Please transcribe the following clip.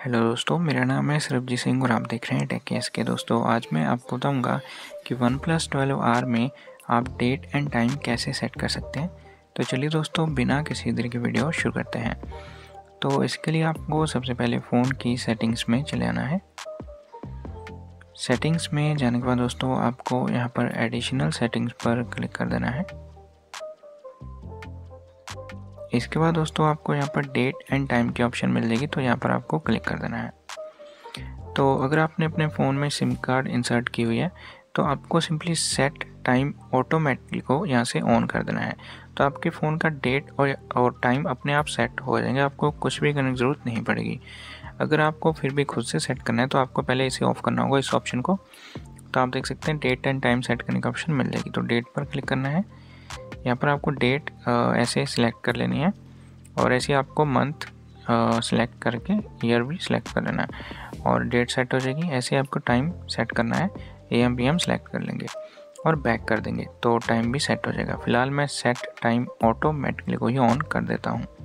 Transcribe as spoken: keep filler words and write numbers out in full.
Hello दोस्तों, मेरा नाम है सरबजीत सिंह और आप देख रहे हैं टेक केस के। दोस्तों आज मैं आपको बताऊंगा कि वन प्लस ट्वेल्व आर में आप डेट एंड टाइम कैसे सेट कर सकते हैं। तो चलिए दोस्तों, बिना किसी देर की वीडियो शुरू करते हैं। तो इसके लिए आपको सबसे पहले फ़ोन की सेटिंग्स में चले आना है। सेटिंग्स में जाने के बाद दोस्तों आपको यहाँ पर एडिशनल सेटिंग्स पर क्लिक कर देना है। इसके बाद दोस्तों आपको यहाँ पर डेट एंड टाइम की ऑप्शन मिल जाएगी, तो यहाँ पर आपको क्लिक कर देना है। तो अगर आपने अपने फ़ोन में सिम कार्ड इंसर्ट की हुई है तो आपको सिंपली सेट टाइम ऑटोमेटिकली को यहाँ से ऑन कर देना है। तो आपके फ़ोन का डेट और और टाइम अपने आप सेट हो जाएंगे, आपको कुछ भी करने की ज़रूरत नहीं पड़ेगी। अगर आपको फिर भी खुद से सेट करना है तो आपको पहले इसे ऑफ़ करना होगा, इस ऑप्शन को। तो आप देख सकते हैं डेट एंड टाइम सेट करने का ऑप्शन मिल जाएगी। तो डेट पर क्लिक करना है। यहाँ पर आपको डेट ऐसे सिलेक्ट कर लेनी है और ऐसे आपको मंथ सिलेक्ट करके ईयर भी सिलेक्ट कर लेना है और डेट सेट हो जाएगी। ऐसे आपको टाइम सेट करना है, A M P M select कर लेंगे और बैक कर देंगे तो टाइम भी सेट हो जाएगा। फ़िलहाल मैं सेट टाइम ऑटोमेटिकली को ही ऑन कर देता हूँ।